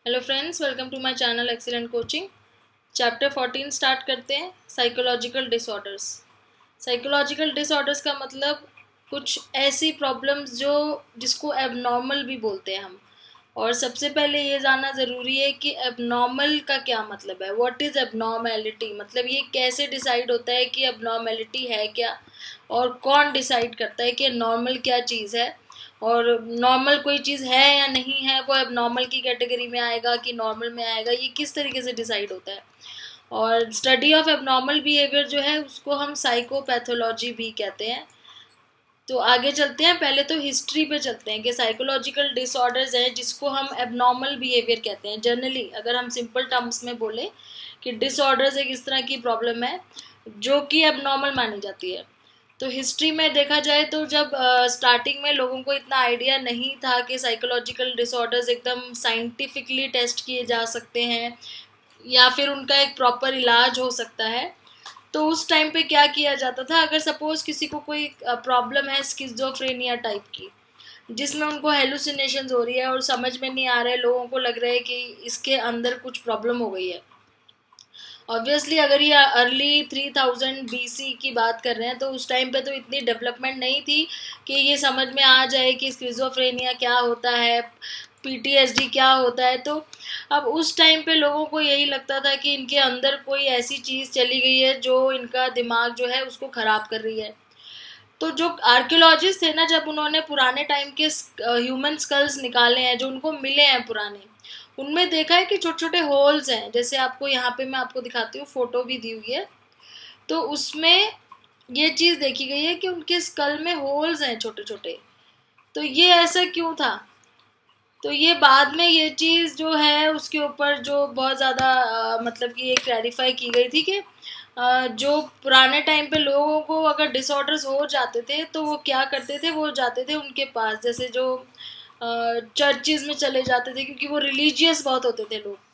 Hello friends, welcome to my channel excellent coaching. Chapter 14 start करते हैं। Psychological disorders. Psychological disorders का मतलब कुछ ऐसी प्रॉब्लम्स जिसको एबनॉर्मल भी बोलते हैं हम। और सबसे पहले ये जानना ज़रूरी है कि एबनॉर्मल का क्या मतलब है। व्हाट इज़ एबनॉर्मेलिटी, मतलब ये कैसे डिसाइड होता है कि एबनॉर्मेलिटी है क्या, और कौन डिसाइड करता है कि नॉर्मल क्या चीज़ है, और नॉर्मल कोई चीज़ है या नहीं है, वो अब नॉर्मल की कैटेगरी में आएगा कि नॉर्मल में आएगा, ये किस तरीके से डिसाइड होता है। और स्टडी ऑफ एबनॉर्मल बिहेवियर जो है उसको हम साइकोपैथोलॉजी भी कहते हैं। तो आगे चलते हैं, पहले तो हिस्ट्री पे चलते हैं कि साइकोलॉजिकल डिसऑर्डर्स हैं जिसको हम एबनॉर्मल बिहेवियर कहते हैं। जनरली अगर हम सिंपल टर्म्स में बोले कि डिसऑर्डर्स एक इस तरह की प्रॉब्लम है जो कि एबनॉर्मल मानी जाती है। तो हिस्ट्री में देखा जाए तो जब स्टार्टिंग में लोगों को इतना आइडिया नहीं था कि साइकोलॉजिकल डिसऑर्डर्स एकदम साइंटिफिकली टेस्ट किए जा सकते हैं या फिर उनका एक प्रॉपर इलाज हो सकता है, तो उस टाइम पे क्या किया जाता था, अगर सपोज किसी को कोई प्रॉब्लम है स्किज़ोफ्रेनिया टाइप की, जिसमें उनको हेलुसिनेशंस हो रही है और समझ में नहीं आ रहा है, लोगों को लग रहा है कि इसके अंदर कुछ प्रॉब्लम हो गई है। ऑब्वियसली अगर ये अर्ली 3000 BC की बात कर रहे हैं तो उस टाइम पे तो इतनी डेवलपमेंट नहीं थी कि ये समझ में आ जाए कि स्किज़ोफ्रेनिया क्या होता है, PTSD क्या होता है। तो अब उस टाइम पे लोगों को यही लगता था कि इनके अंदर कोई ऐसी चीज़ चली गई है जो इनका दिमाग जो है उसको ख़राब कर रही है। तो जो आर्कियोलॉजिस्ट थे ना, जब उन्होंने पुराने टाइम के ह्यूमन स्कल्स निकाले हैं जो उनको मिले हैं पुराने, उनमें देखा है कि छोटे छोटे होल्स हैं। जैसे आपको यहाँ पे मैं आपको दिखाती हूँ, फोटो भी दी हुई है, तो उसमें ये चीज़ देखी गई है कि उनके स्कल में होल्स हैं छोटे छोटे। तो ये ऐसा क्यों था? तो ये बाद में ये चीज़ जो है उसके ऊपर जो बहुत ज़्यादा मतलब कि ये क्लैरिफाई की गई थी कि जो पुराने टाइम पे लोगों को अगर डिसऑर्डर्स हो जाते थे तो वो क्या करते थे, वो जाते थे उनके पास, जैसे जो चर्चिज़ में चले जाते थे क्योंकि वो रिलीजियस बहुत होते थे लोग।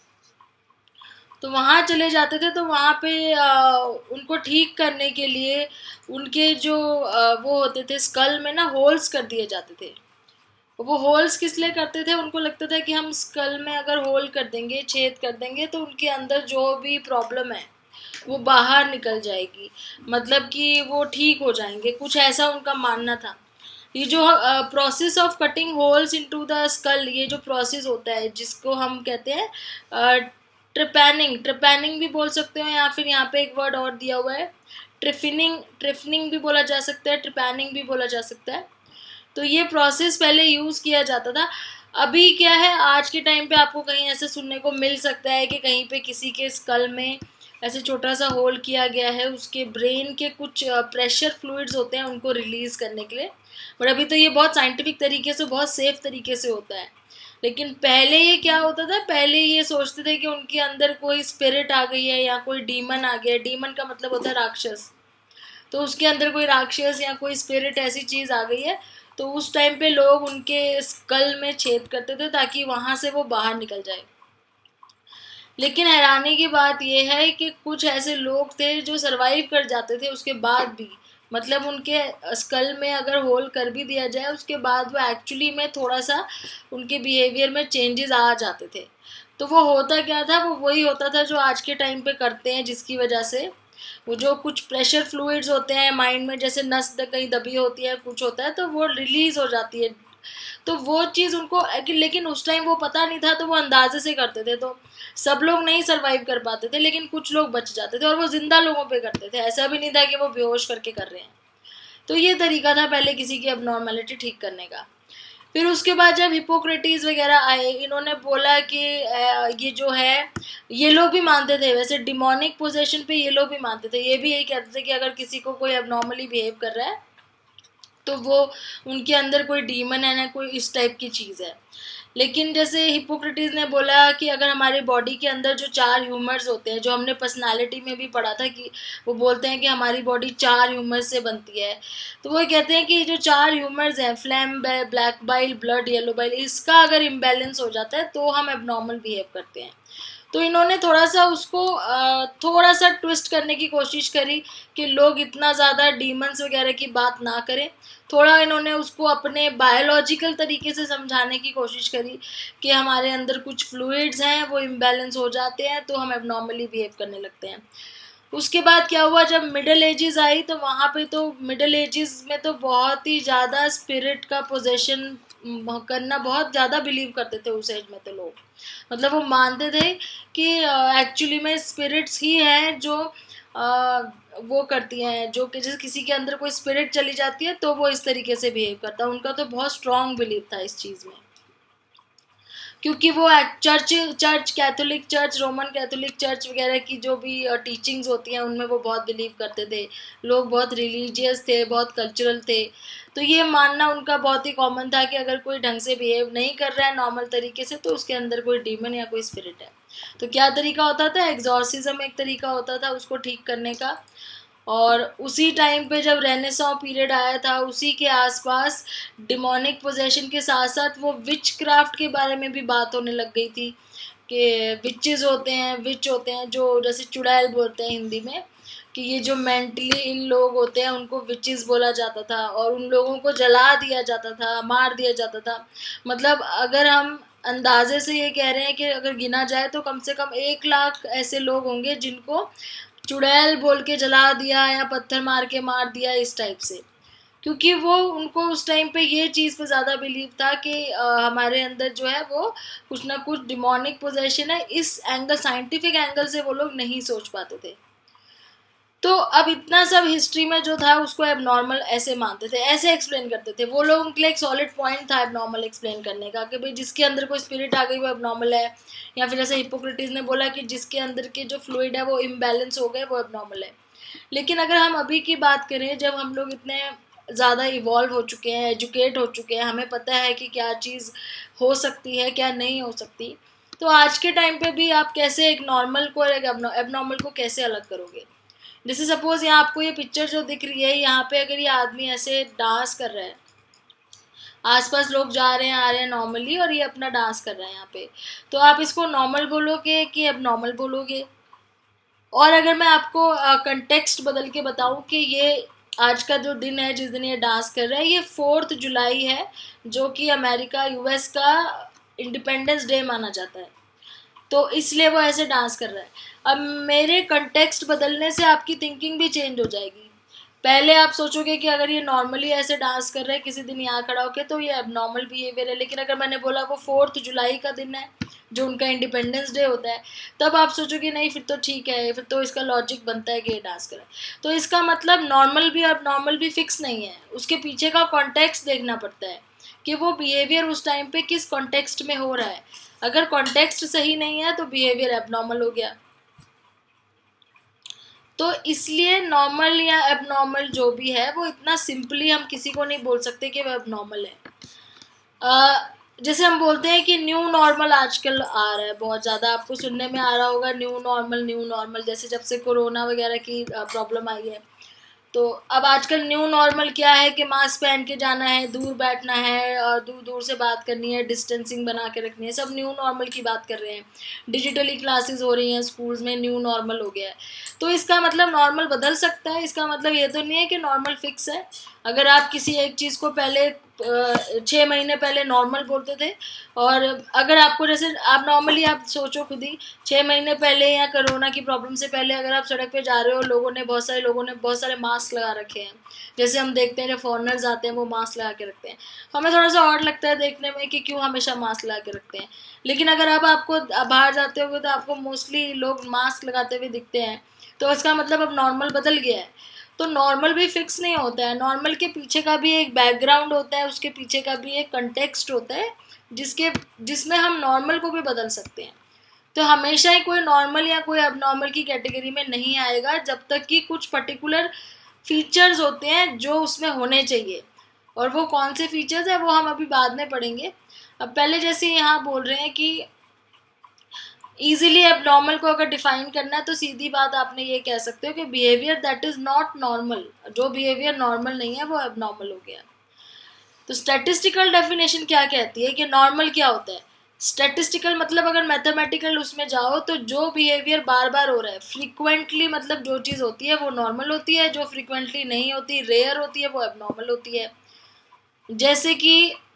तो वहाँ चले जाते थे तो वहाँ पे उनको ठीक करने के लिए उनके जो वो होते थे स्कल में ना होल्स कर दिए जाते थे। वो होल्स किस लिए करते थे? उनको लगता था कि हम स्कल में अगर होल कर देंगे, छेद कर देंगे, तो उनके अंदर जो भी प्रॉब्लम है वो बाहर निकल जाएगी, मतलब कि वो ठीक हो जाएंगे, कुछ ऐसा उनका मानना था। ये जो process of cutting holes into the skull, ये जो प्रोसेस होता है जिसको हम कहते हैं ट्रिपैनिंग, ट्रिपैनिंग भी बोल सकते हो, या फिर यहाँ पे एक वर्ड और दिया हुआ है ट्रिफिनिंग, ट्रिफनिंग भी बोला जा सकता है, ट्रिपैनिंग भी बोला जा सकता है। तो ये प्रोसेस पहले यूज़ किया जाता था। अभी क्या है, आज के टाइम पे आपको कहीं ऐसे सुनने को मिल सकता है कि कहीं पे किसी के स्कल में ऐसे छोटा सा होल किया गया है, उसके ब्रेन के कुछ प्रेशर फ्लूइड्स होते हैं उनको रिलीज़ करने के लिए। बट अभी तो ये बहुत साइंटिफिक तरीके से, बहुत सेफ तरीके से होता है। लेकिन पहले ये क्या होता था, पहले ये सोचते थे कि उनके अंदर कोई स्पिरिट आ गई है या कोई डीमन आ गया है। डीमन का मतलब होता है राक्षस। तो उसके अंदर कोई राक्षस या कोई स्पिरिट ऐसी चीज़ आ गई है, तो उस टाइम पे लोग उनके स्कल में छेद करते थे ताकि वहाँ से वो बाहर निकल जाए। लेकिन हैरानी की बात यह है कि कुछ ऐसे लोग थे जो सरवाइव कर जाते थे उसके बाद भी, मतलब उनके स्कल में अगर होल कर भी दिया जाए उसके बाद वो एक्चुअली में थोड़ा सा उनके बिहेवियर में चेंजेस आ जाते थे। तो वो होता क्या था, वो वही होता था जो आज के टाइम पे करते हैं, जिसकी वजह से वो जो कुछ प्रेशर फ्लूइड्स होते हैं माइंड में, जैसे नस कहीं दबी होती है, कुछ होता है, तो वो रिलीज हो जाती है। तो वो चीज़ उनको, लेकिन उस टाइम वो पता नहीं था तो वो अंदाजे से करते थे। तो सब लोग नहीं सरवाइव कर पाते थे, लेकिन कुछ लोग बच जाते थे, और वो जिंदा लोगों पे करते थे, ऐसा भी नहीं था कि वो बेहोश करके कर रहे हैं। तो ये तरीका था पहले किसी की अबनॉर्मेलिटी ठीक करने का। फिर उसके बाद जब हिपोक्रेटिस वगैरह आए, इन्होंने बोला कि ये जो है, ये लोग भी मानते थे वैसे डिमोनिक पोजेशन पे, ये लोग भी मानते थे, ये भी यही कहते थे कि अगर किसी को कोई अबनॉर्मली बिहेव कर रहा है तो वो उनके अंदर कोई डीमन है ना, कोई इस टाइप की चीज़ है। लेकिन जैसे हिपोक्रेटिस ने बोला कि अगर हमारे बॉडी के अंदर जो 4 ह्यूमर्स होते हैं, जो हमने पर्सनालिटी में भी पढ़ा था कि वो बोलते हैं कि हमारी बॉडी 4 ह्यूमर्स से बनती है, तो वो कहते हैं कि जो 4 ह्यूमर्स हैं, phlegm, black bile, blood, yellow bile, इसका अगर इम्बैलेंस हो जाता है तो हम एबनॉर्मल बिहेव करते हैं। तो इन्होंने थोड़ा सा उसको थोड़ा सा ट्विस्ट करने की कोशिश करी कि लोग इतना ज़्यादा डीमंस वगैरह की बात ना करें। थोड़ा इन्होंने उसको अपने बायोलॉजिकल तरीके से समझाने की कोशिश करी कि हमारे अंदर कुछ फ्लूइड्स हैं, वो इम्बैलेंस हो जाते हैं तो हम एबनॉर्मली बिहेव करने लगते हैं। उसके बाद क्या हुआ, जब मिडिल एजेस आई तो वहाँ पे तो मिडिल एजेस में तो बहुत ही ज़्यादा स्पिरिट का पोजेशन करना बहुत ज़्यादा बिलीव करते थे उस एज में। तो लोग मतलब वो मानते थे कि एक्चुअली में स्पिरिट्स ही हैं जो वो करती हैं, जो कि जैसे किसी के अंदर कोई स्पिरिट चली जाती है तो वो इस तरीके से बिहेव करता है। उनका तो बहुत स्ट्रॉन्ग बिलीव था इस चीज़ में, क्योंकि वो church Catholic church, Roman Catholic church वगैरह की जो भी टीचिंग्स होती हैं उनमें वो बहुत बिलीव करते थे। लोग बहुत रिलीजियस थे, बहुत कल्चरल थे। तो ये मानना उनका बहुत ही कॉमन था कि अगर कोई ढंग से बिहेव नहीं कर रहा है नॉर्मल तरीके से तो उसके अंदर कोई डीमन या कोई स्पिरिट है। तो क्या तरीका होता था, एग्जॉर्सिज्म एक तरीका होता था उसको ठीक करने का। और उसी टाइम पे जब रेनेसां पीरियड आया था उसी के आसपास डिमोनिक पोजेशन के साथ साथ वो विच क्राफ्ट के बारे में भी बात होने लग गई थी कि विचेस होते हैं, विच होते हैं जो जैसे चुड़ैल बोलते हैं हिंदी में, कि ये जो मेंटली इन लोग होते हैं उनको विचेस बोला जाता था और उन लोगों को जला दिया जाता था, मार दिया जाता था। मतलब अगर हम अंदाजे से ये कह रहे हैं कि अगर गिना जाए तो कम से कम 1 लाख ऐसे लोग होंगे जिनको चुड़ैल बोल के जला दिया या पत्थर मार के मार दिया इस टाइप से। क्योंकि वो उनको उस टाइम पे ये चीज़ पे ज़्यादा बिलीव था कि हमारे अंदर जो है वो कुछ ना कुछ डिमोनिक पोजेशन है। इस एंगल, साइंटिफिक एंगल से वो लोग नहीं सोच पाते थे। तो अब इतना सब हिस्ट्री में जो था उसको एबनॉर्मल ऐसे मानते थे, ऐसे एक्सप्लेन करते थे वो लोग। उनके लिए एक सॉलिड पॉइंट था एबनॉर्मल एक्सप्लेन करने का कि भाई जिसके अंदर कोई स्पिरिट आ गई वो एबनॉर्मल है, या फिर जैसे हिपोक्रेटिस ने बोला कि जिसके अंदर के जो फ्लूइड है वो इम्बैलेंस हो गए वो एबनॉर्मल है। लेकिन अगर हम अभी की बात करें, जब हम लोग इतने ज़्यादा इवॉल्व हो चुके हैं, एजुकेट हो चुके हैं, हमें पता है कि क्या चीज़ हो सकती है क्या नहीं हो सकती, तो आज के टाइम पे भी आप कैसे एक नॉर्मल को और एक एबनॉर्मल को कैसे अलग करोगे। जैसे सपोज यहाँ आपको ये पिक्चर जो दिख रही है, यहाँ पे अगर ये आदमी ऐसे डांस कर रहा है, आसपास लोग जा रहे हैं आ रहे हैं नॉर्मली और ये अपना डांस कर रहा है यहाँ पे, तो आप इसको नॉर्मल बोलोगे कि एबनॉर्मल बोलोगे। और अगर मैं आपको कंटेक्स्ट बदल के बताऊँ कि ये आज का जो दिन है जिस दिन ये डांस कर रहा है, ये 4 जुलाई है, जो कि अमेरिका यूएस का इंडिपेंडेंस डे माना जाता है, तो इसलिए वो ऐसे डांस कर रहा है। अब मेरे कंटेक्स्ट बदलने से आपकी थिंकिंग भी चेंज हो जाएगी। पहले आप सोचोगे कि अगर ये नॉर्मली ऐसे डांस कर रहे हैं किसी दिन यहाँ खड़ा होके तो ये एबनॉर्मल बिहेवियर है, लेकिन अगर मैंने बोला वो 4 जुलाई का दिन है जो उनका इंडिपेंडेंस डे होता है, तब आप सोचोगे नहीं फिर तो ठीक है, फिर तो इसका लॉजिक बनता है कि ये डांस करे। तो इसका मतलब नॉर्मल भी और नॉर्मल भी फिक्स नहीं है, उसके पीछे का कॉन्टेक्स्ट देखना पड़ता है कि वो बिहेवियर उस टाइम पे किस कॉन्टेक्स्ट में हो रहा है। अगर कॉन्टेक्स्ट सही नहीं है तो बिहेवियर एबनॉर्मल हो गया। तो इसलिए नॉर्मल या एबनॉर्मल जो भी है वो इतना सिंपली हम किसी को नहीं बोल सकते कि वो एबनॉर्मल है। जैसे हम बोलते हैं कि न्यू नॉर्मल आजकल आ रहा है, बहुत ज़्यादा आपको सुनने में आ रहा होगा न्यू नॉर्मल, जैसे जब से कोरोना वगैरह की प्रॉब्लम आई है। तो अब आजकल न्यू नॉर्मल क्या है कि मास्क पहन के जाना है, दूर बैठना है और दूर दूर से बात करनी है, डिस्टेंसिंग बना के रखनी है, सब न्यू नॉर्मल की बात कर रहे हैं। डिजिटली क्लासेस हो रही हैं स्कूल्स में, न्यू नॉर्मल हो गया है। तो इसका मतलब नॉर्मल बदल सकता है, इसका मतलब ये तो नहीं है कि नॉर्मल फिक्स है। अगर आप किसी एक चीज़ को पहले 6 महीने पहले नॉर्मल बोलते थे, और अगर आपको जैसे आप नॉर्मली आप सोचो खुद ही 6 महीने पहले या कोरोना की प्रॉब्लम से पहले अगर आप सड़क पे जा रहे हो, बहुत सारे लोगों ने बहुत सारे मास्क लगा रखे हैं, जैसे हम देखते हैं जब फॉरेनर्स आते हैं वो मास्क लगा के रखते हैं, हमें थोड़ा सा ऑड लगता है देखने में कि क्यों हमेशा मास्क लगा के रखते हैं। लेकिन अगर अब आपको बाहर जाते होगे तो आपको मोस्टली लोग मास्क लगाते हुए दिखते हैं, तो इसका मतलब अब नॉर्मल बदल गया है। तो नॉर्मल भी फिक्स नहीं होता है, नॉर्मल के पीछे का भी एक बैकग्राउंड होता है, उसके पीछे का भी एक कंटेक्स्ट होता है जिसमें हम नॉर्मल को भी बदल सकते हैं। तो हमेशा ही कोई नॉर्मल या कोई अबनॉर्मल की कैटेगरी में नहीं आएगा जब तक कि कुछ पर्टिकुलर फीचर्स होते हैं जो उसमें होने चाहिए, और वो कौन से फीचर्स है वो हम अभी बाद में पढ़ेंगे। अब पहले जैसे यहाँ बोल रहे हैं कि ईजिली एबनॉर्मल को अगर डिफाइन करना है तो सीधी बात आपने ये कह सकते हो कि behaviour that is not normal, जो बिहेवियर नॉर्मल नहीं है वो एबनॉर्मल हो गया। तो स्टैटिस्टिकल डेफिनेशन क्या कहती है कि नॉर्मल क्या होता है, स्टैटिस्टिकल मतलब अगर मैथमेटिकल उसमें जाओ तो जो बिहेवियर बार बार हो रहा है, फ्रीक्वेंटली मतलब जो चीज़ होती है वो नॉर्मल होती है, जो फ्रीक्वेंटली नहीं होती, रेयर होती है, वो एबनॉर्मल होती है। जैसे कि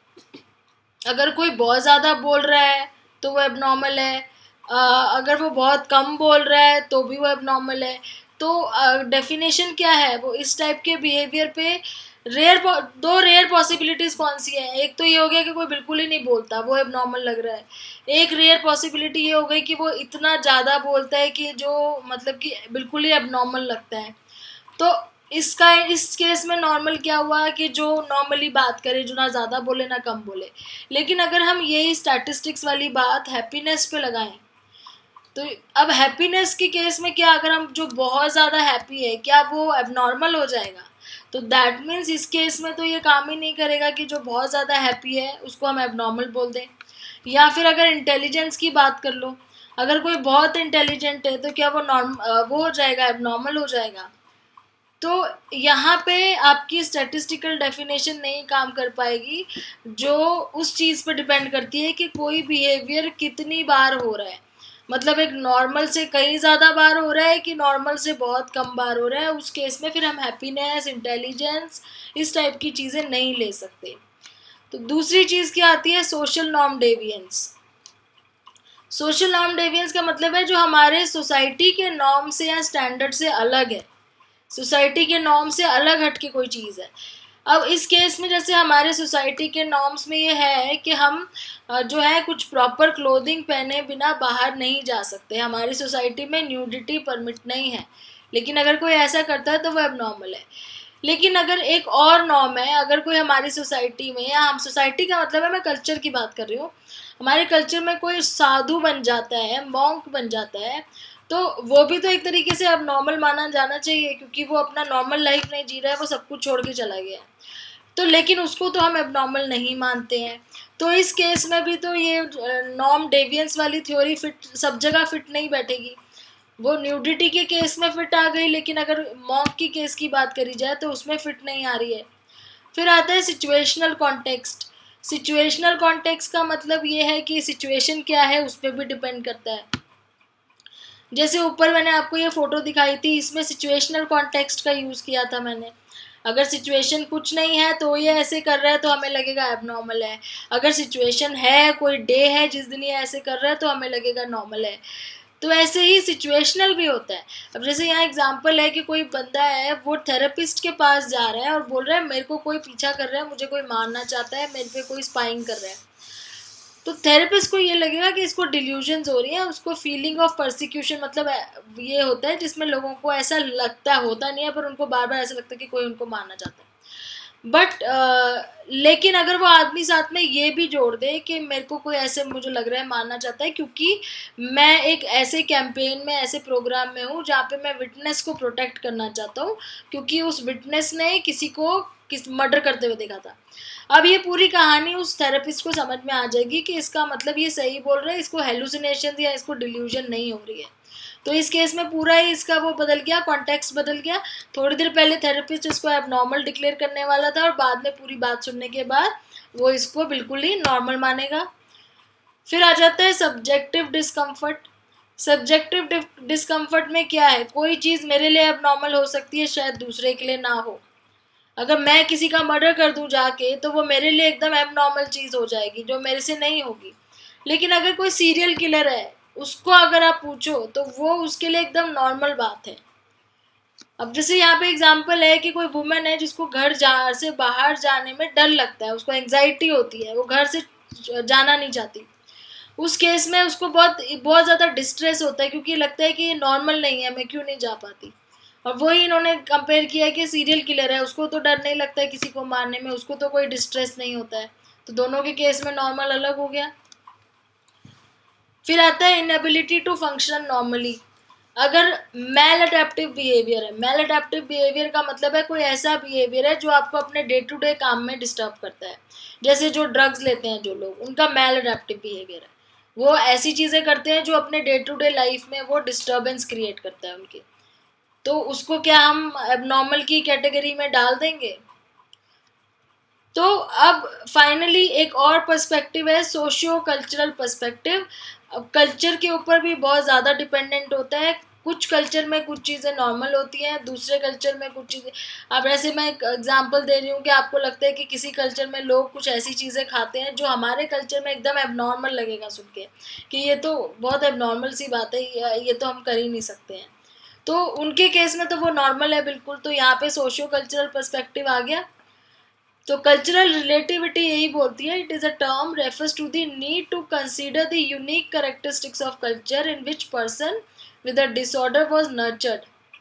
अगर कोई बहुत ज़्यादा बोल रहा है तो वो एबनॉर्मल है, अगर वो बहुत कम बोल रहा है तो भी वो एबनॉर्मल है। तो डेफिनेशन क्या है, वो इस टाइप के बिहेवियर पे दो रेयर पॉसिबिलिटीज़ कौन सी है। एक तो ये हो गया कि कोई बिल्कुल ही नहीं बोलता, वो एबनॉर्मल लग रहा है। एक रेयर पॉसिबिलिटी ये हो गई कि वो इतना ज़्यादा बोलता है कि जो मतलब कि बिल्कुल ही एबनॉर्मल लगता है। तो इस केस में नॉर्मल क्या हुआ कि जो नॉर्मली बात करे, जो ना ज़्यादा बोले ना कम बोले। लेकिन अगर हम यही स्टैटिस्टिक्स वाली बात हैप्पीनेस पे लगाएं, तो अब हैप्पीनेस के केस में क्या, अगर हम जो बहुत ज़्यादा हैप्पी है क्या वो एबनॉर्मल हो जाएगा? तो दैट मीन्स इस केस में तो ये काम ही नहीं करेगा कि जो बहुत ज़्यादा हैप्पी है उसको हम एबनॉर्मल बोल दें। या फिर अगर इंटेलिजेंस की बात कर लो, अगर कोई बहुत इंटेलिजेंट है तो क्या वो हो जाएगा, एबनॉर्मल हो जाएगा? तो यहाँ पे आपकी स्टैटिस्टिकल डेफिनेशन नहीं काम कर पाएगी, जो उस चीज़ पर डिपेंड करती है कि कोई बिहेवियर कितनी बार हो रहा है। मतलब एक नॉर्मल से कहीं ज़्यादा बार हो रहा है कि नॉर्मल से बहुत कम बार हो रहा है। उस केस में फिर हम हैप्पीनेस, इंटेलिजेंस, इस टाइप की चीज़ें नहीं ले सकते। तो दूसरी चीज़ क्या आती है, social norm deviance. Social norm deviance का मतलब है जो हमारे सोसाइटी के नॉर्म से या स्टैंडर्ड से अलग है, सोसाइटी के नॉर्म से अलग हट के कोई चीज़ है। अब इस केस में जैसे हमारे सोसाइटी के नॉर्म्स में ये है कि हम जो है कुछ प्रॉपर क्लोथिंग पहने बिना बाहर नहीं जा सकते, हमारी सोसाइटी में न्यूडिटी परमिट नहीं है। लेकिन अगर कोई ऐसा करता है तो वो एबनॉर्मल है। लेकिन अगर एक और नॉर्म है, अगर कोई हमारी सोसाइटी में, या हम सोसाइटी का मतलब है मैं कल्चर की बात कर रही हूँ, हमारे कल्चर में कोई साधु बन जाता है, मॉन्क बन जाता है, तो वो भी तो एक तरीके से अब नॉर्मल माना जाना चाहिए, क्योंकि वो अपना नॉर्मल लाइफ नहीं जी रहा है, वो सब कुछ छोड़ के चला गया है। तो लेकिन उसको तो हम एबनॉर्मल नहीं मानते हैं। तो इस केस में भी तो ये नॉर्म डेविएंस वाली थ्योरी फिट सब जगह फिट नहीं बैठेगी। वो न्यूडिटी के केस में फिट आ गई, लेकिन अगर मॉन्क की केस की बात करी जाए तो उसमें फिट नहीं आ रही है। फिर आता है सिचुएशनल कॉन्टेक्स्ट। सिचुएशनल कॉन्टेक्स्ट का मतलब ये है कि सिचुएशन क्या है उस पर भी डिपेंड करता है। जैसे ऊपर मैंने आपको ये फोटो दिखाई थी, इसमें सिचुएशनल कॉन्टेक्स्ट का यूज़ किया था मैंने। अगर सिचुएशन कुछ नहीं है तो ये ऐसे कर रहा है तो हमें लगेगा एबनॉर्मल है। अगर सिचुएशन है, कोई डे है जिस दिन ये ऐसे कर रहा है, तो हमें लगेगा नॉर्मल है। तो ऐसे ही सिचुएशनल भी होता है। अब जैसे यहाँ एग्जांपल है कि कोई बंदा है, वो थेरेपिस्ट के पास जा रहा है और बोल रहा है मेरे को कोई पीछा कर रहा है, मुझे कोई मारना चाहता है, मेरे पे कोई स्पाइंग कर रहा है। तो थेरेपिस्ट को ये लगेगा कि इसको डिल्यूजन्स हो रही है, उसको फीलिंग ऑफ परसिक्यूशन मतलब ये होता है जिसमें लोगों को ऐसा लगता होता नहीं है, पर उनको बार बार ऐसा लगता है कि कोई उनको मारना चाहता है। बट लेकिन अगर वो आदमी साथ में ये भी जोड़ दे कि मेरे को कोई ऐसे मुझे लग रहा है मानना चाहता है, क्योंकि मैं एक ऐसे कैंपेन में, ऐसे प्रोग्राम में हूँ जहाँ पे मैं विटनेस को प्रोटेक्ट करना चाहता हूँ, क्योंकि उस विटनेस ने किसी को मर्डर करते हुए देखा था। अब ये पूरी कहानी उस थेरेपिस्ट को समझ में आ जाएगी कि इसका मतलब ये सही बोल रहा है, इसको हेलुसिनेशन या इसको डिल्यूजन नहीं हो रही है। तो इस केस में पूरा ही इसका वो बदल गया, कॉन्टेक्स्ट बदल गया। थोड़ी देर पहले थेरेपिस्ट इसको एबनॉर्मल डिक्लेयर करने वाला था और बाद में पूरी बात सुनने के बाद वो इसको बिल्कुल ही नॉर्मल मानेगा। फिर आ जाता है सब्जेक्टिव डिस्कम्फर्ट। सब्जेक्टिव डिस्कम्फर्ट में क्या है, कोई चीज़ मेरे लिए एबनॉर्मल हो सकती है, शायद दूसरे के लिए ना हो। अगर मैं किसी का मर्डर कर दूं जाके तो वो मेरे लिए एकदम एबनॉर्मल चीज़ हो जाएगी, जो मेरे से नहीं होगी। लेकिन अगर कोई सीरियल किलर है, उसको अगर आप पूछो तो वो उसके लिए एकदम नॉर्मल बात है। अब जैसे यहाँ पे एग्जांपल है कि कोई वुमेन है जिसको से बाहर जाने में डर लगता है, उसको एंग्जाइटी होती है, वो घर से जाना नहीं चाहती। उस केस में उसको बहुत बहुत ज़्यादा डिस्ट्रेस होता है, क्योंकि लगता है कि ये नॉर्मल नहीं है, मैं क्यों नहीं जा पाती। और वही इन्होंने कंपेयर किया कि सीरियल किलर है, उसको तो डर नहीं लगता है किसी को मारने में, उसको तो कोई डिस्ट्रेस नहीं होता है। तो दोनों के केस में नॉर्मल अलग हो गया। फिर आता है इनएबिलिटी टू फंक्शन नॉर्मली। अगर मेल अडेप्टिव बिहेवियर है, मेल अडेप्टिव बिहेवियर का मतलब है कोई ऐसा बिहेवियर है जो आपको अपने डे टू डे काम में डिस्टर्ब करता है। जैसे जो ड्रग्स लेते हैं जो लोग, उनका मेल अडेप्टिव बिहेवियर है, वो ऐसी चीज़ें करते हैं जो अपने डे टू डे लाइफ में वो डिस्टर्बेंस क्रिएट करता है उनकी। तो उसको क्या हम एबनॉर्मल की कैटेगरी में डाल देंगे? तो अब फाइनली एक और पर्सपेक्टिव है सोशियो कल्चरल पर्सपेक्टिव। अब कल्चर के ऊपर भी बहुत ज़्यादा डिपेंडेंट होता है। कुछ कल्चर में कुछ चीज़ें नॉर्मल होती हैं, दूसरे कल्चर में कुछ चीज़ें। अब ऐसे मैं एक एग्जांपल दे रही हूँ कि आपको लगता है कि किसी कल्चर में लोग कुछ ऐसी चीज़ें खाते हैं जो हमारे कल्चर में एकदम एबनॉर्मल लगेगा सुन के, कि ये तो बहुत एबनॉर्मल सी बात है, ये तो हम कर ही नहीं सकते हैं। तो उनके केस में तो वो नॉर्मल है बिल्कुल। तो यहाँ पे सोशियो कल्चरल पर्सपेक्टिव आ गया। तो कल्चरल रिलेटिविटी यही बोलती है, it is a term refers to the need to consider the unique characteristics of culture in which person with a disorder was nurtured.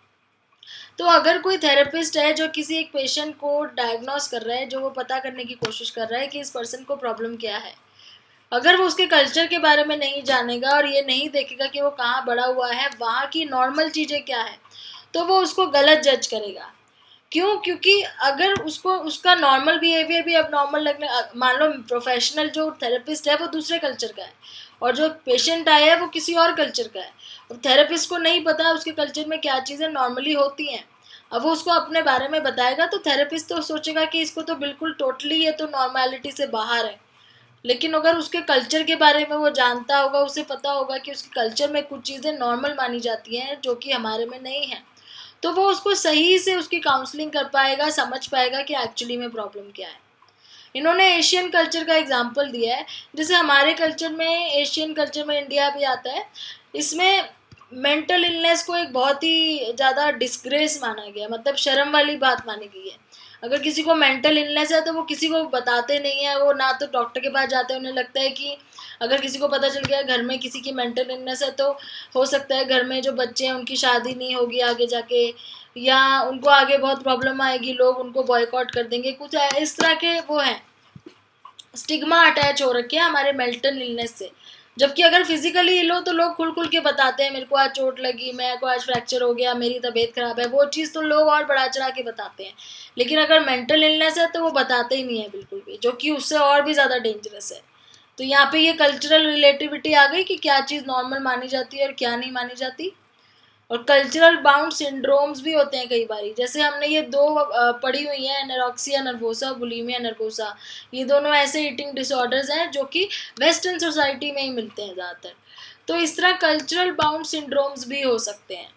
तो अगर कोई थेरेपिस्ट है जो किसी एक पेशेंट को डायग्नोस कर रहा है, जो वो पता करने की कोशिश कर रहा है कि इस पर्सन को प्रॉब्लम क्या है, अगर वो उसके कल्चर के बारे में नहीं जानेगा और ये नहीं देखेगा कि वो कहाँ बड़ा हुआ है, वहाँ की नॉर्मल चीज़ें क्या है, तो वो उसको गलत जज करेगा। क्यों? क्योंकि अगर उसको उसका नॉर्मल बिहेवियर भी अब नॉर्मल लगने, मान लो प्रोफेशनल जो थेरेपिस्ट है वो दूसरे कल्चर का है और जो पेशेंट आया है वो किसी और कल्चर का है, और थेरेपिस्ट को नहीं पता उसके कल्चर में क्या चीज़ें नॉर्मली होती हैं। अब वो उसको अपने बारे में बताएगा तो थेरेपिस्ट तो सोचेगा कि इसको तो बिल्कुल टोटली ये तो नॉर्मेलिटी से बाहर है। लेकिन अगर उसके कल्चर के बारे में वो जानता होगा, उसे पता होगा कि उसके कल्चर में कुछ चीज़ें नॉर्मल मानी जाती हैं जो कि हमारे में नहीं है, तो वो उसको सही से उसकी काउंसलिंग कर पाएगा, समझ पाएगा कि एक्चुअली में प्रॉब्लम क्या है। इन्होंने एशियन कल्चर का एग्जांपल दिया है, जैसे हमारे कल्चर में, एशियन कल्चर में इंडिया भी आता है, इसमें मेंटल इलनेस को एक बहुत ही ज़्यादा डिस्ग्रेस माना गया, मतलब शर्म वाली बात मानी गई है। अगर किसी को मेंटल इलनेस है तो वो किसी को बताते नहीं है, वो ना तो डॉक्टर के पास जाते हैं। उन्हें लगता है कि अगर किसी को पता चल गया घर में किसी की मेंटल इलनेस है तो हो सकता है घर में जो बच्चे हैं उनकी शादी नहीं होगी आगे जाके, या उनको आगे बहुत प्रॉब्लम आएगी, लोग उनको बॉयकॉट कर देंगे, कुछ इस तरह के वो हैं, स्टिग्मा अटैच हो रखे हैं हमारे मेंटल इलनेस से। जबकि अगर फिजिकली इल हो तो लोग खुल खुल के बताते हैं, मेरे को आज चोट लगी, मेरे को आज फ्रैक्चर हो गया, मेरी तबीयत खराब है, वो चीज़ तो लोग और बढ़ा चढ़ा के बताते हैं। लेकिन अगर मेंटल इलनेस है तो वो बताते ही नहीं है बिल्कुल भी, जो कि उससे और भी ज़्यादा डेंजरस है। तो यहाँ पे ये कल्चरल रिलेटिविटी आ गई कि क्या चीज़ नॉर्मल मानी जाती है और क्या नहीं मानी जाती। और कल्चरल बाउंड सिंड्रोम्स भी होते हैं कई बारी, जैसे हमने ये दो पढ़ी हुई हैं, एनोरेक्सिया नर्वोसा, बुलिमिया नर्वोसा। ये दोनों ऐसे ईटिंग डिसऑर्डर्स हैं जो कि वेस्टर्न सोसाइटी में ही मिलते हैं ज़्यादातर। तो इस तरह कल्चरल बाउंड सिंड्रोम्स भी हो सकते हैं।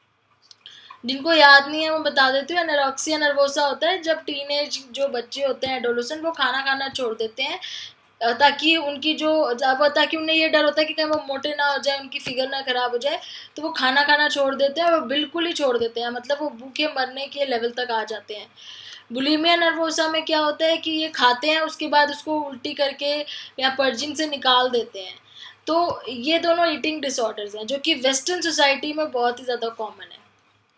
जिनको याद नहीं है मैं बता देती हूँ। एनोरेक्सिया नर्वोसा होता है जब टीनेज जो बच्चे होते हैं, एडोलेसेंट, वो खाना खाना छोड़ देते हैं, ताकि उनकी जो ताकि उन्हें ये डर होता है कि कहीं वो मोटे ना हो जाए, उनकी फिगर ना खराब हो जाए, तो वो खाना खाना छोड़ देते हैं, वो बिल्कुल ही छोड़ देते हैं, मतलब वो भूखे मरने के लेवल तक आ जाते हैं। बुलिमिया नर्वोसा में क्या होता है कि ये खाते हैं, उसके बाद उसको उल्टी करके या पर्जिंग से निकाल देते हैं। तो ये दोनों ईटिंग डिसऑर्डर्स हैं जो कि वेस्टर्न सोसाइटी में बहुत ही ज़्यादा कॉमन है।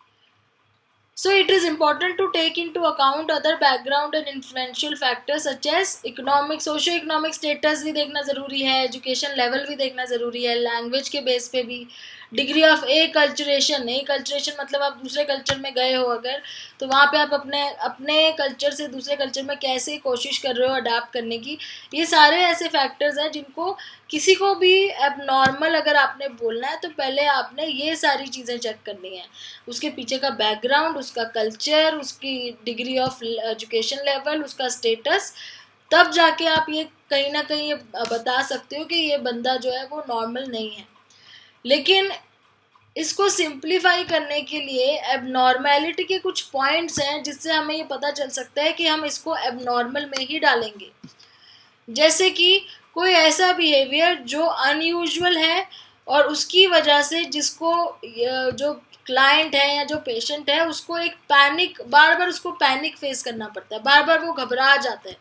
So it is important to take into account other background and influential factors such as economic, socio-economic status भी देखना ज़रूरी है, education level भी देखना ज़रूरी है, language के बेस पे भी, डिग्री ऑफ ए कल्चरेशन मतलब आप दूसरे कल्चर में गए हो अगर, तो वहाँ पे आप अपने कल्चर से दूसरे कल्चर में कैसे कोशिश कर रहे हो अडाप्ट करने की। ये सारे ऐसे फैक्टर्स हैं जिनको किसी को भी एबनॉर्मल अगर आपने बोलना है तो पहले आपने ये सारी चीज़ें चेक करनी है, उसके पीछे का बैकग्राउंड, उसका कल्चर, उसकी डिग्री ऑफ एजुकेशन लेवल, उसका स्टेटस, तब जाके आप ये कहीं ना कहीं बता सकते हो कि ये बंदा जो है वो नॉर्मल नहीं है। लेकिन इसको सिंप्लीफाई करने के लिए एबनॉर्मेलिटी के कुछ पॉइंट्स हैं जिससे हमें ये पता चल सकता है कि हम इसको एबनॉर्मल में ही डालेंगे। जैसे कि कोई ऐसा बिहेवियर जो अनयूजुअल है और उसकी वजह से जिसको जो क्लाइंट है या जो पेशेंट है उसको एक पैनिक, बार बार उसको पैनिक फेस करना पड़ता है, बार बार वो घबरा जाता है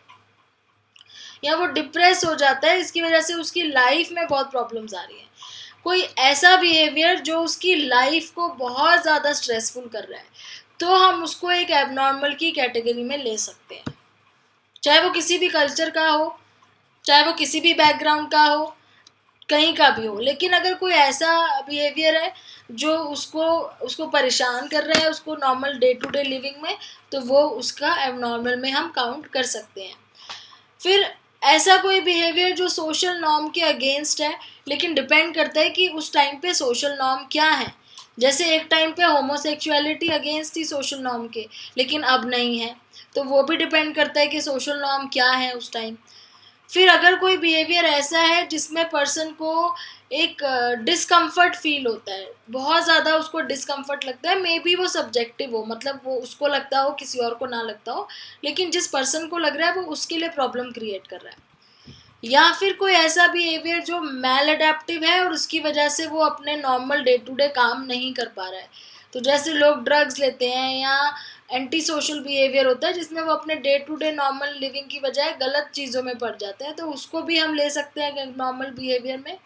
या वो डिप्रेस हो जाता है, इसकी वजह से उसकी लाइफ में बहुत प्रॉब्लम्स आ रही हैं। कोई ऐसा बिहेवियर जो उसकी लाइफ को बहुत ज़्यादा स्ट्रेसफुल कर रहा है, तो हम उसको एक एबनॉर्मल की कैटेगरी में ले सकते हैं, चाहे वो किसी भी कल्चर का हो, चाहे वो किसी भी बैकग्राउंड का हो, कहीं का भी हो। लेकिन अगर कोई ऐसा बिहेवियर है जो उसको परेशान कर रहा है उसको normal day to day living में, तो वो उसका एबनॉर्मल में हम काउंट कर सकते हैं। फिर ऐसा कोई बिहेवियर जो सोशल नॉर्म के अगेंस्ट है, लेकिन डिपेंड करता है कि उस टाइम पे सोशल नॉर्म क्या है। जैसे एक टाइम पे होमोसेक्सुअलिटी अगेंस्ट थी सोशल नॉर्म के, लेकिन अब नहीं है, तो वो भी डिपेंड करता है कि सोशल नॉर्म क्या है उस टाइम। फिर अगर कोई बिहेवियर ऐसा है जिसमें पर्सन को एक डिस्कम्फर्ट फील होता है, बहुत ज़्यादा उसको डिस्कम्फर्ट लगता है, मे बी वो सब्जेक्टिव हो, मतलब वो उसको लगता हो किसी और को ना लगता हो, लेकिन जिस पर्सन को लग रहा है वो उसके लिए प्रॉब्लम क्रिएट कर रहा है। या फिर कोई ऐसा बिहेवियर जो मैल अडेप्टिव है और उसकी वजह से वो अपने नॉर्मल डे टू डे काम नहीं कर पा रहा है। तो जैसे लोग ड्रग्स लेते हैं या एंटी सोशल बिहेवियर होता है जिसमें वो अपने day to day normal living की बजाय गलत चीज़ों में पड़ जाते हैं, तो उसको भी हम ले सकते हैं नॉर्मल बिहेवियर में।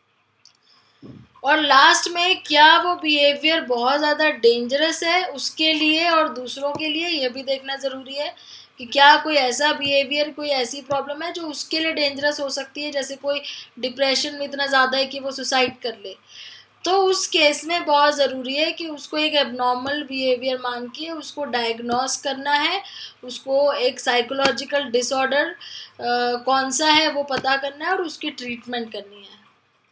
और लास्ट में क्या वो बिहेवियर बहुत ज़्यादा डेंजरस है उसके लिए और दूसरों के लिए, ये भी देखना ज़रूरी है कि क्या कोई ऐसा बिहेवियर, कोई ऐसी प्रॉब्लम है जो उसके लिए डेंजरस हो सकती है, जैसे कोई डिप्रेशन में इतना ज़्यादा है कि वो सुसाइड कर ले। तो उस केस में बहुत ज़रूरी है कि उसको एक एबनॉर्मल बिहेवियर मान के उसको डायग्नोस करना है, उसको एक साइकोलॉजिकल डिसऑर्डर कौन सा है वो पता करना है और उसकी ट्रीटमेंट करनी है।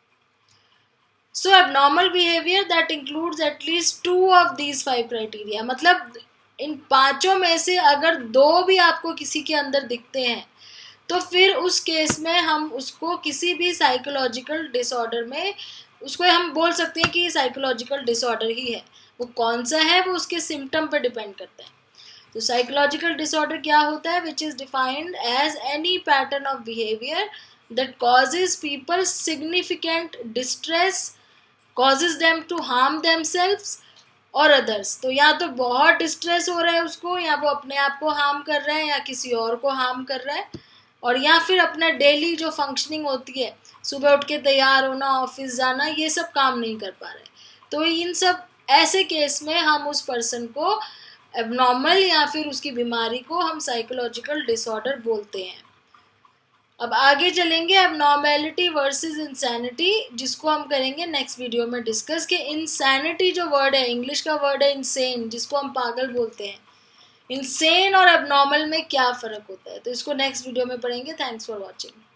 So abnormal behaviour that includes at least 2 of these 5 criteria, मतलब इन 5 में से अगर 2 भी आपको किसी के अंदर दिखते हैं तो फिर उस केस में हम उसको किसी भी साइकोलॉजिकल डिसऑर्डर में, उसको हम बोल सकते हैं कि साइकोलॉजिकल डिसऑर्डर ही है। वो कौन सा है वो उसके सिम्टम पर डिपेंड करता है। तो साइकोलॉजिकल डिसऑर्डर क्या होता है? Which is defined as any pattern of behaviour that causes people significant distress, causes them to harm themselves और अदर्स। तो या तो बहुत डिस्ट्रेस हो रहा है उसको, या वो अपने आप को हार्म कर रहा है या किसी और को हार्म कर रहा है, और या फिर अपना डेली जो फंक्शनिंग होती है, सुबह उठ के तैयार होना, ऑफिस जाना, ये सब काम नहीं कर पा रहे। तो इन सब ऐसे केस में हम उस पर्सन को एबनॉर्मल या फिर उसकी बीमारी को हम साइकोलॉजिकल डिसऑर्डर बोलते हैं। अब आगे चलेंगे एबनॉर्मेलिटी वर्सेस इंसैनिटी, जिसको हम करेंगे नेक्स्ट वीडियो में डिस्कस। कि इंसैनिटी जो वर्ड है, इंग्लिश का वर्ड है इंसेन, जिसको हम पागल बोलते हैं, इंसेन और एबनॉर्मल में क्या फ़र्क होता है, तो इसको नेक्स्ट वीडियो में पढ़ेंगे। Thanks for watching.